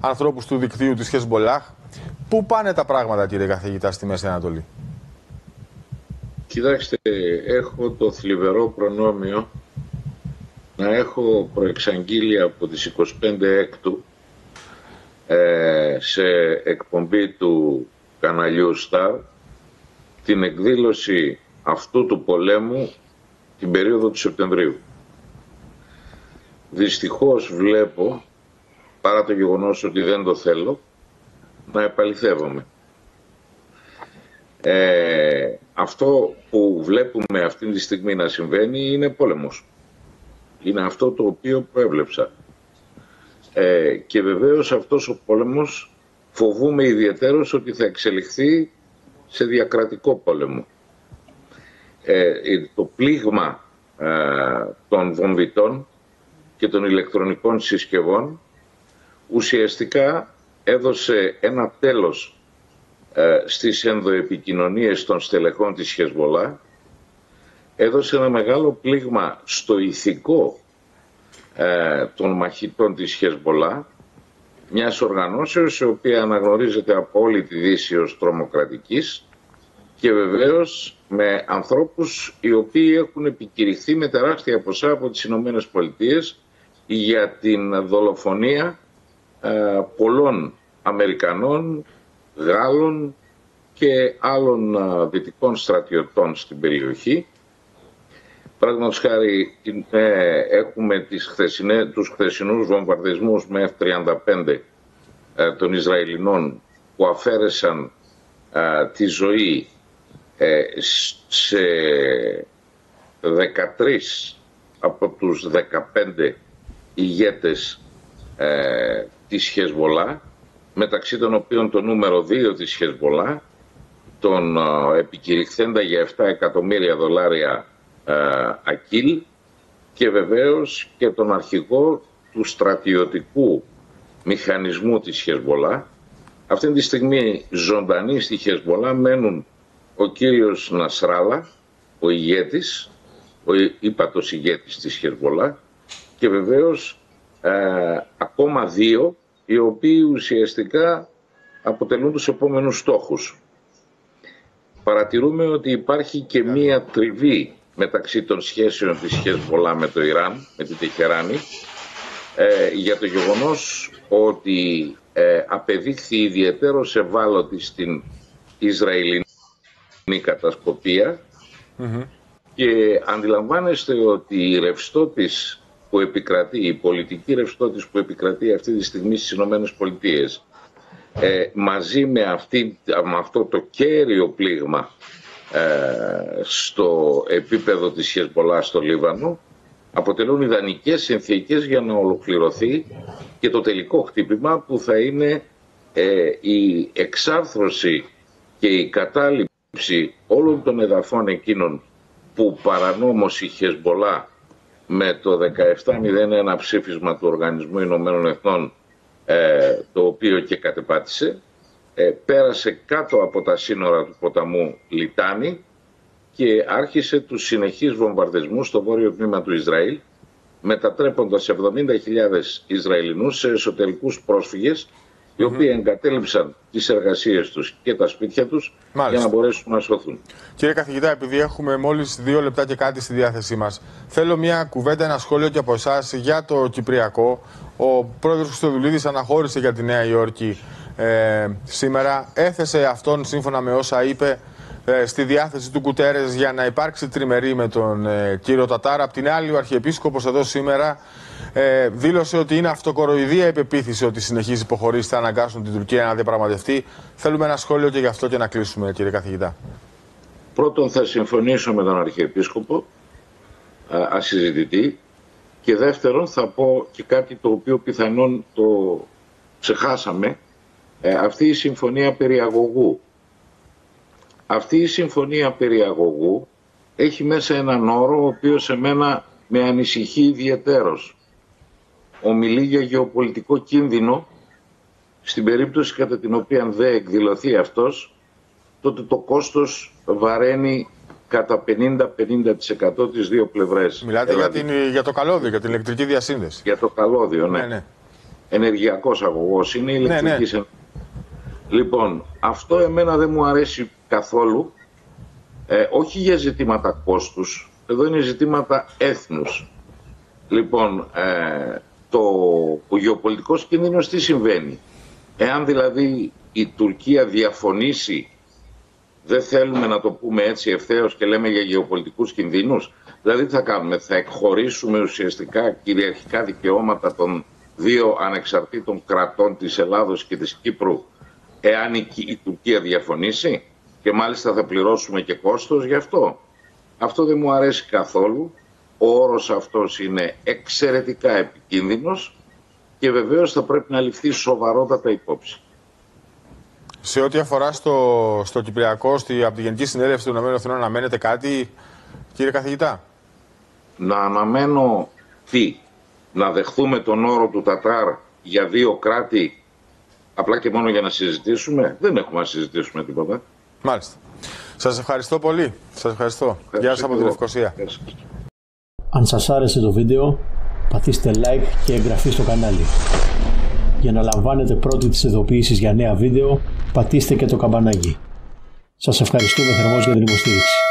ανθρώπους του δικτύου της Χεσμπολάχ. Πού πάνε τα πράγματα, κύριε καθηγητά, στη Μέση Ανατολή? Κοιτάξτε, έχω το θλιβερό προνόμιο να έχω προεξαγγείλει από τις 25 Έκτου σε εκπομπή του καναλιού Star την εκδήλωση αυτού του πολέμου την περίοδο του Σεπτεμβρίου. Δυστυχώς βλέπω, παρά το γεγονός ότι δεν το θέλω, να επαληθεύομαι. Αυτό που βλέπουμε αυτή τη στιγμή να συμβαίνει είναι πόλεμος. Είναι αυτό το οποίο προέβλεψα. Και βεβαίως αυτός ο πόλεμος φοβούμε ιδιαιτέρως ότι θα εξελιχθεί σε διακρατικό πόλεμο. Το πλήγμα των βομβιτών και των ηλεκτρονικών συσκευών ουσιαστικά έδωσε ένα τέλος στις ενδοεπικοινωνίες των στελεχών της Χεσμπολά, έδωσε ένα μεγάλο πλήγμα στο ηθικό των μαχητών της Χεσμπολά, μιας οργανώσεως η οποία αναγνωρίζεται από όλη τη Δύση ως τρομοκρατικής και βεβαίως με ανθρώπους οι οποίοι έχουν επικηρυχθεί με τεράστια ποσά από τις Ηνωμένες Πολιτείες για την δολοφονία πολλών Αμερικανών, Γάλλων και άλλων δυτικών στρατιωτών στην περιοχή. Παραδείγματος χάρη έχουμε τους χθεσινούς βομβαρδισμούς με F-35 των Ισραηλινών που αφαίρεσαν τη ζωή σε 13 από τους 15 ηγέτες της Χεσμπολά, μεταξύ των οποίων το νούμερο 2 της Χεσμπολά, τον επικηρυχθέντα για 7 εκατομμύρια δολάρια Ακίλ και βεβαίως και τον αρχηγό του στρατιωτικού μηχανισμού της Χεσμπολά. Αυτή τη στιγμή ζωντανοί στη Χεσμπολά μένουν ο κύριος Νασράλα, ο ηγέτης, ο ύπατος ηγέτης της Χεσμπολά και βεβαίως ακόμα 2 οι οποίοι ουσιαστικά αποτελούν τους επόμενους στόχους. Παρατηρούμε ότι υπάρχει και μία τριβή μεταξύ των σχέσεων της Χεσμπολά με το Ιράν, με την Τεχεράνη, για το γεγονός ότι απεδείχθη ιδιαιτέρως ευάλωτη στην Ισραηλινή κατασκοπία και αντιλαμβάνεστε ότι η ρευστότης που επικρατεί, η πολιτική ρευστότης που επικρατεί αυτή τη στιγμή στις Ηνωμένες Πολιτείες, μαζί με αυτό το κέριο πλήγμα στο επίπεδο της Χεσμπολά στο Λίβανο, αποτελούν ιδανικές συνθήκες για να ολοκληρωθεί και το τελικό χτύπημα που θα είναι η εξάρθρωση και η κατάληψη όλων των εδαφών εκείνων που παρανόμως η Χεσμπολά με το 1701 ψήφισμα του Οργανισμού Ηνωμένων Εθνών, το οποίο και κατεπάτησε, πέρασε κάτω από τα σύνορα του ποταμού Λιτάνη και άρχισε τους συνεχείς βομβαρδισμούς στο βόρειο τμήμα του Ισραήλ, μετατρέποντας 70.000 Ισραηλινούς σε εσωτερικούς πρόσφυγες, οι οποίοι εγκατέλειψαν τις εργασίες τους και τα σπίτια τους για να μπορέσουν να σωθούν. Κύριε καθηγητά, επειδή έχουμε μόλις 2 λεπτά και κάτι στη διάθεσή μας, θέλω μια κουβέντα, ένα σχόλιο και από εσάς για το Κυπριακό. Ο πρόεδρος Χριστοδουλίδης αναχώρησε για τη Νέα Υόρκη σήμερα. Έθεσε αυτόν, σύμφωνα με όσα είπε, στη διάθεση του Κουτέρες για να υπάρξει τριμερή με τον κύριο Τατάρα. Απ' την άλλη, ο Αρχιεπίσκοπος εδώ σήμερα δήλωσε ότι είναι αυτοκοροϊδία η πεποίθηση ότι συνεχίζει υποχωρήσει θα αναγκάσουν την Τουρκία να διαπραγματευτεί. Θέλουμε ένα σχόλιο και γι' αυτό και να κλείσουμε, κύριε καθηγητά. Πρώτον, θα συμφωνήσω με τον Αρχιεπίσκοπο, ασυζητητή. Και δεύτερον, θα πω και κάτι το οποίο πιθανόν το ξεχάσαμε. Αυτή η συμφωνία περιαγωγού. Αυτή η συμφωνία περιαγωγού έχει μέσα έναν όρο ο οποίος εμένα με ανησυχεί ιδιαιτέρως. Ομιλεί για γεωπολιτικό κίνδυνο στην περίπτωση κατά την οποία δεν εκδηλωθεί αυτός, τότε το κόστος βαραίνει κατά 50-50% τις δύο πλευρές. Μιλάτε δηλαδή για το καλώδιο, για την ηλεκτρική διασύνδεση. Για το καλώδιο, ναι. Ναι. ενεργειακός αγωγός, είναι ηλεκτρικής. Ναι. Λοιπόν, αυτό εμένα δεν μου αρέσει καθόλου, όχι για ζητήματα κόστους, εδώ είναι ζητήματα έθνους. Λοιπόν, ο γεωπολιτικός κίνδυνος τι συμβαίνει? Εάν δηλαδή η Τουρκία διαφωνήσει, δεν θέλουμε να το πούμε έτσι ευθέως και λέμε για γεωπολιτικούς κινδύνους, δηλαδή τι θα κάνουμε? Θα εκχωρήσουμε ουσιαστικά κυριαρχικά δικαιώματα των δύο ανεξαρτήτων κρατών της Ελλάδος και της Κύπρου, εάν η Τουρκία διαφωνήσει, και μάλιστα θα πληρώσουμε και κόστος γι' αυτό? Αυτό δεν μου αρέσει καθόλου. Ο όρος αυτός είναι εξαιρετικά επικίνδυνος και βεβαίως θα πρέπει να ληφθεί σοβαρότατα υπόψη. Σε ό,τι αφορά στο Κυπριακό, από τη Γενική Συνέλευση των ΗΠΑ, αναμένετε κάτι, κύριε καθηγητά? Να αναμένω τι? Να δεχθούμε τον όρο του Τατάρ για δύο κράτη, απλά και μόνο για να συζητήσουμε? Δεν έχουμε να συζητήσουμε τίποτα. Μάλιστα. Σας ευχαριστώ πολύ. Σας ευχαριστώ. Γεια σας από τη Λευκοσία. Αν σας άρεσε το βίντεο, πατήστε like και εγγραφή στο κανάλι. Για να λαμβάνετε πρώτοι τις ειδοποιήσεις για νέα βίντεο, πατήστε και το καμπανάκι. Σας ευχαριστούμε θερμώς για την υποστήριξη.